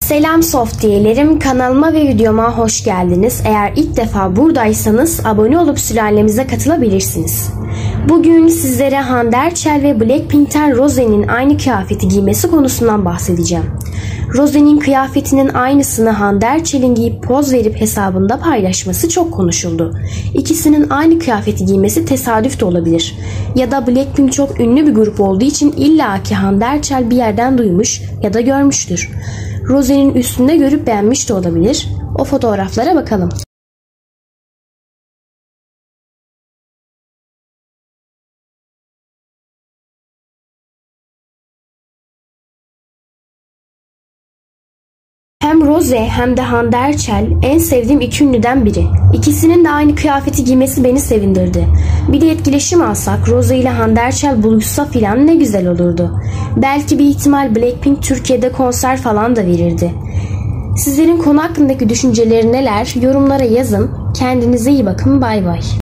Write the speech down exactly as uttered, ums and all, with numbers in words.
Selam Softiyelerim, kanalıma ve videoma hoş geldiniz. Eğer ilk defa buradaysanız abone olup sülalemize katılabilirsiniz. Bugün sizlere Hande Erçel ve Blackpink'ten Rose'nin aynı kıyafeti giymesi konusundan bahsedeceğim. Rose'nin kıyafetinin aynısını Hande Erçel'in giyip poz verip hesabında paylaşması çok konuşuldu. İkisinin aynı kıyafeti giymesi tesadüf de olabilir. Ya da Blackpink çok ünlü bir grup olduğu için illaki Hande Erçel bir yerden duymuş ya da görmüştür. Rose'nin üstünde görüp beğenmiş de olabilir. O fotoğraflara bakalım. Hem Rose hem de Hande Erçel en sevdiğim iki ünlüden biri. İkisinin de aynı kıyafeti giymesi beni sevindirdi. Bir de etkileşim alsak, Rose ile Hande Erçel buluşsa filan ne güzel olurdu. Belki bir ihtimal Blackpink Türkiye'de konser falan da verirdi. Sizlerin konu hakkındaki düşünceleri neler? Yorumlara yazın. Kendinize iyi bakın. Bay bay.